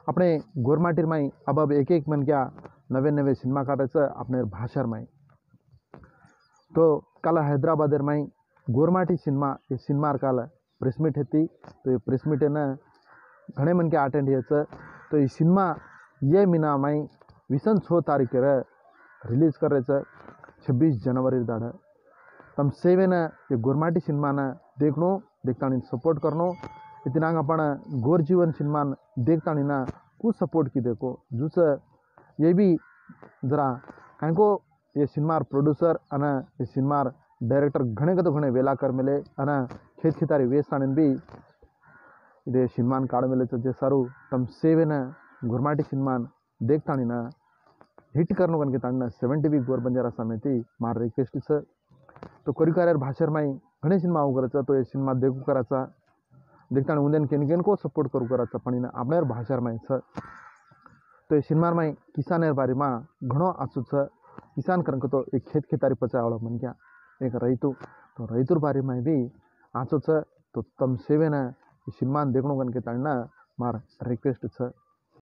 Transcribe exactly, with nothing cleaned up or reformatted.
अपने गोरमाटीर माई अब अब एक एक मन क्या नवे नवे सिनेमा काटे अपने भाषार माई। तो काला हैदराबादर माई गोरमाटी सिनेमा ये सिनेमार काल प्रेस मीट थी। तो ये प्रेस मीट न घणे मन के अटेंड है। तो ये सिनेमा ये महीना माई विसन छो तारीख रिलीज कर रहे छब्बीस जनवरी दाड़। तम सेवे न ये गोरमाटी सिनेमा न देखनो देखता सपोर्ट करनो। इतना अपन गोर जीवन सिनेमा देखता ना कुछ सपोर्ट की देखो जूस ये भी जरा कहीं को ये सिनेमा प्रोड्यूसर अन ये सिनेमा डायरेक्टर घणे तो घणे वेला कर मिले अन खेत खितारी वेस्ताणी भी इधे सिनेमा काड़ मिले जे सारू तम सेवे न गोरमाटी सिनेमा देखता ना हिट करनो कन के तांडना सेवेंटी वीक गोर बंजारा समिति मार रिक्वेस्ट छ। तो कोरिकार भाषार माई घणे सिनेमा आऊ करायचा तो ये सिनेमा देखू करायचा देखता उन्देन केन केन को सपोर्ट करू करायचा पण आपल्या भाषार माई छ। तो ये सिनेमा माई किसान बारे में घणो आचू छ। किसान करंक तो एक खेत खेतारी पचावाला मन क्या एक रईतु तो रईतुर बारे में भी आचो छ। तो तम सेवे न सिनेमा देखनो कन के तांडना मार रिक्वेस्ट छ।